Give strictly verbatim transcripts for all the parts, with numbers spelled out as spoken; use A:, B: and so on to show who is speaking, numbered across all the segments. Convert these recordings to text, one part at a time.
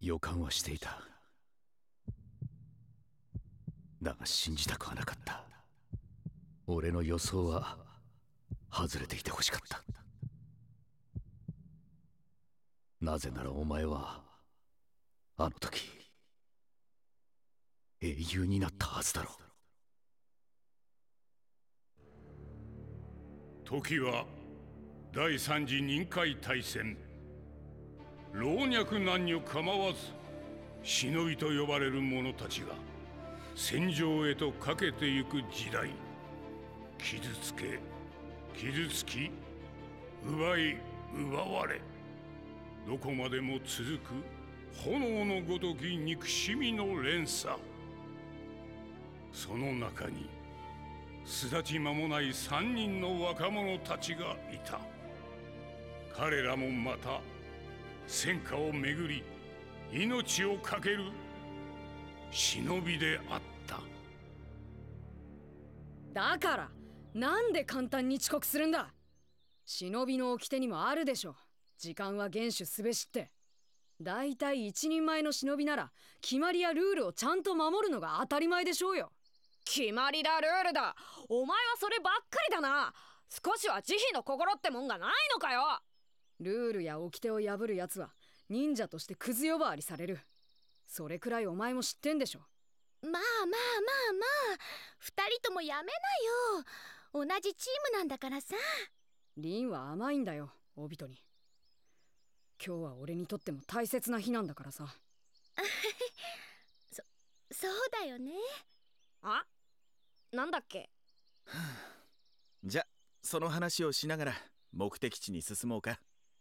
A: 予感はしていた。だが信じたくはなかった。俺の予想は外れていてほしかった。なぜならお前はあの時英雄になったはずだろう。
B: 時は第三次任海大戦。老若男女構わず忍びと呼ばれる者たちが戦場へとかけてゆく時代。傷つけ傷つき奪い奪われ、どこまでも続く炎のごとき憎しみの連鎖。その中に巣立ち間もない三人の若者たちがいた。彼らもまた戦火をめぐり命を懸ける忍びであった。
C: だからなんで簡単に遅刻するんだ。忍びの掟にもあるでしょ。時間は厳守すべしって。だいたい一人前の忍びなら決まりやルールをちゃんと守るのが当たり前でしょうよ。
D: 決まりだルールだ、お前はそればっかりだな。少しは慈悲の心ってもんがないのかよ。
C: ルールや掟を破るやつは忍者としてクズ呼ばわりされる。それくらいお前も知ってんでしょ。
E: まあまあまあまあ、二人ともやめなよ。同じチームなんだからさ。
C: リンは甘いんだよ、オビトに。今日は俺にとっても大切な日なんだからさ。
E: そ、そうだよね。
D: あ、なんだっけ。
F: じゃ、その話をしながら目的地に進もうか。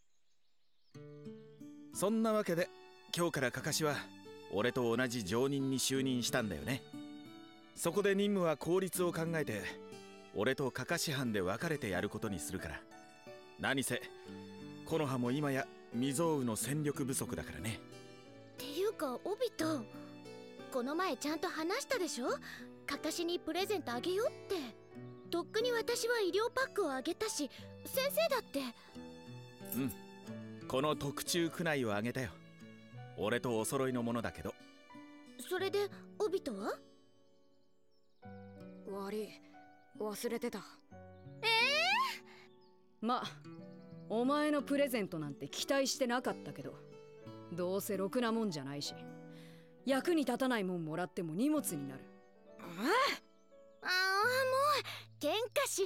F: そんなわけで今日からカカシは俺と同じ上忍に就任したんだよね。そこで任務は効率を考えて俺とカカシ班で分かれてやることにするから。何せ木の葉も今や未曾有の戦力不足だからね。
E: っていうかオビト、この前ちゃんと話したでしょ。カカシにプレゼントあげようって。とっくに私は医療パックをあげたし、先生だって。
F: うん、この特注区内をあげたよ。俺とお揃いのものだけど。
E: それでオビトは？
C: 悪い、忘れてた。
E: ええ
C: ー、まあお前のプレゼントなんて期待してなかったけど、どうせろくなもんじゃないし、役に立たないもんもらっても荷物になる。
E: ああ、ああ、もう喧嘩しない。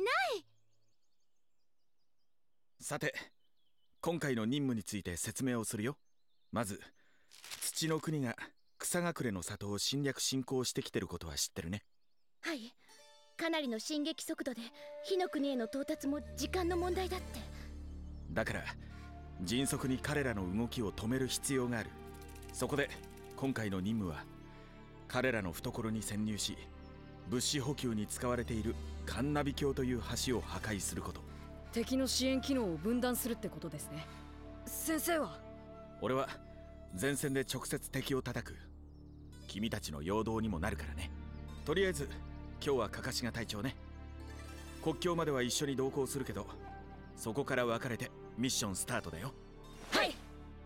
F: さて、今回の任務について説明をするよ。まず、土の国が草隠れの里を侵略侵攻してきてることは知ってるね。
E: はい、かなりの進撃速度で火の国への到達も時間の問題だって。
F: だから迅速に彼らの動きを止める必要がある。そこで今回の任務は彼らの懐に潜入し、物資補給に使われているカンナビ橋という橋を破壊すること。
C: 敵の支援機能を分断するってことですね。先生は？
F: 俺は前線で直接敵を叩く。君たちの陽動にもなるからね。とりあえず今日はカカシが隊長ね。国境までは一緒に同行するけど、そこから分かれてミッションスタートだよ。
D: はい。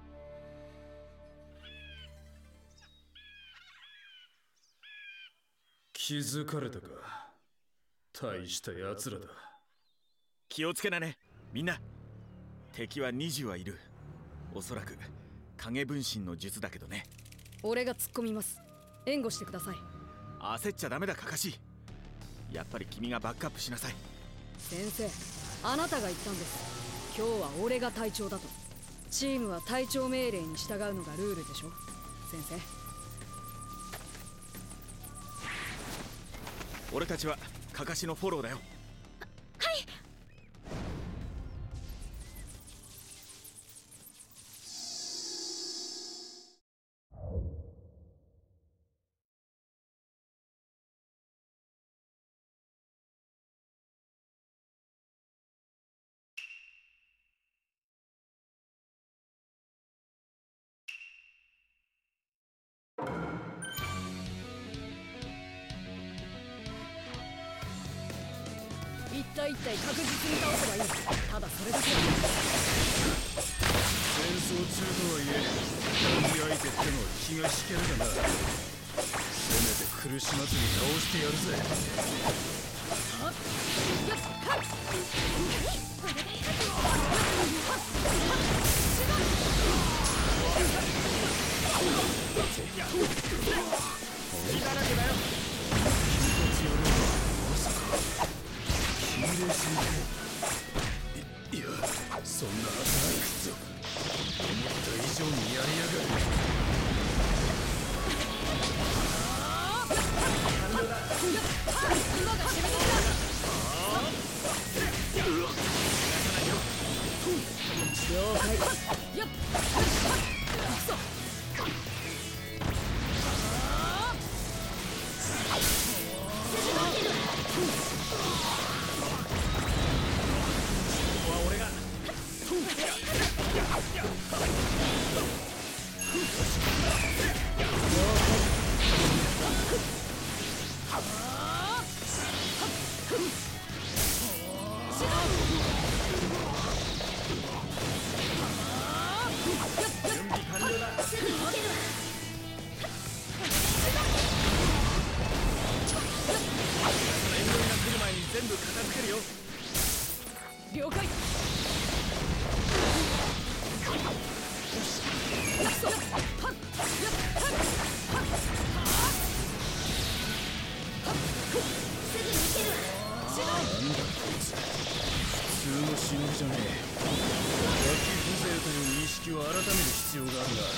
G: 気づかれたか。大したやつらだ。
F: 気をつけなね、みんな。敵はにじゅうはいる。おそらく影分身の術だけどね。
C: 俺が突っ込みます。援護してください。
F: 焦っちゃダメだカカシ。やっぱり君がバックアップしなさい。
C: 先生、あなたが言ったんです。今日は俺が隊長だと。チームは隊長命令に従うのがルールでしょ、先生。
F: 俺たちはカカシのフォローだよ。
E: はい。
C: 一体一体確実に倒せばいい。ただそれだけだ。
G: 争中とはいえ何相手ってのは気が引けるがな。せめて苦しまずに倒してやるぜ。
F: 鬼だらけだよ。
G: まさか黄色い戦い、いやそんなはずない。思った以上にやりやがる。
C: 了解。やっ
F: 全部片付けるよ。
C: 了解。
G: なんだこいつ、普通の忍びじゃねえ。脇風情という認識を改める必要があるな。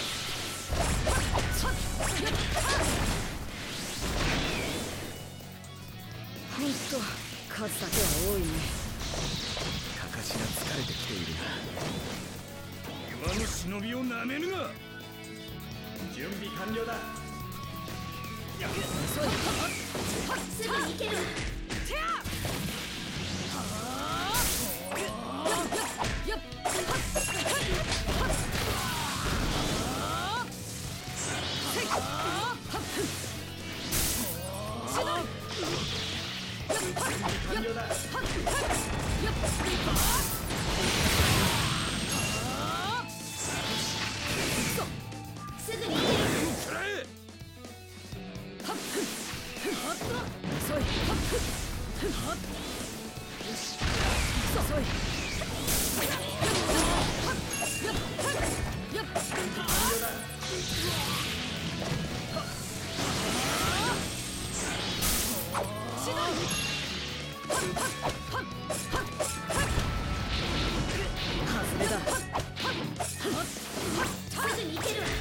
C: ほんと数だけは多いね。
F: かかしが疲れてきている
G: 岩の忍びをなめるな。
F: 準備完了だ。
E: すぐに行ける。すぐに行ける。
C: 遅い。遅い。外れだ。
E: すぐに行ける。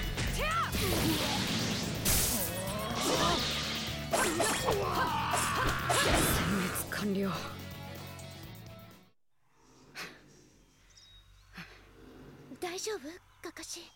C: 殲滅完了。
E: 大丈夫かかし。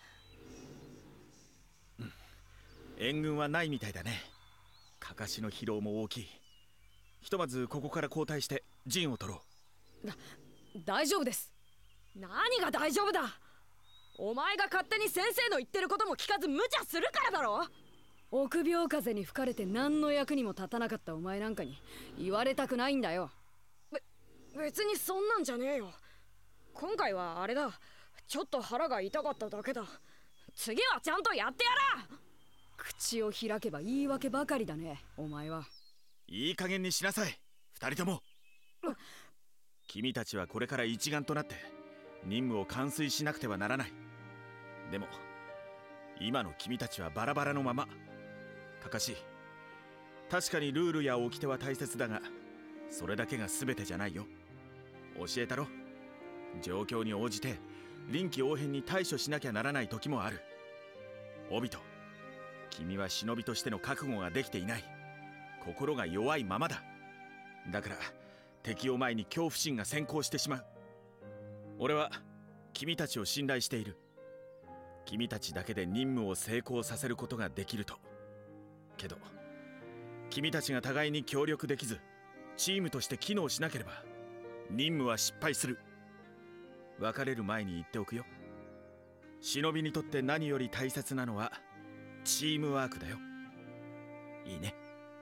F: 援軍はないみたいだね。かかしの疲労も大きい。ひとまずここから交代して陣を取ろう。
C: だ大丈夫です。
D: 何が大丈夫だ。お前が勝手に先生の言ってることも聞かず無茶するからだろ。
C: 臆病風に吹かれて何の役にも立たなかったお前なんかに言われたくないんだよ。
D: べ別にそんなんじゃねえよ。今回はあれだ、ちょっと腹が痛かっただけだ。次はちゃんとやってやら。
C: 口を開けば言い訳ばかりだね、お前は。
F: いい加減にしなさい、二人とも。君たちはこれから一丸となって任務を完遂しなくてはならない。でも今の君たちはバラバラのまま。かかし、確かにルールや掟は大切だが、それだけが全てじゃないよ。教えたろ。状況に応じて臨機応変に対処しなきゃならない時もある。オビト、君は忍びとしての覚悟ができていない。心が弱いままだ。だから敵を前に恐怖心が先行してしまう。俺は君たちを信頼している。君たちだけで任務を成功させることができると。けど君たちが互いに協力できずチームとして機能しなければ任務は失敗する。別れる前に言っておくよ。忍びにとって何より大切なのはチームワークだよ。いいね。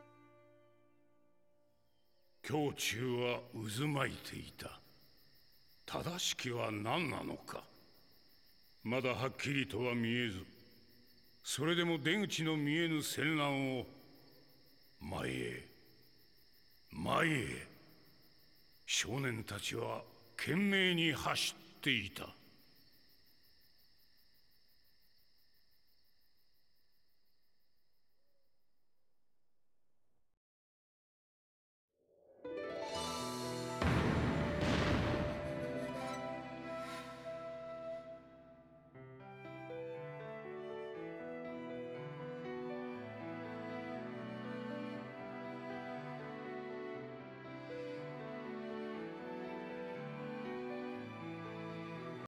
B: 胸中は渦巻いていた。正しきは何なのか。 まだはっきりとは見えず、それでも出口の見えぬ戦乱を前へ前へ少年たちは懸命に走っていた。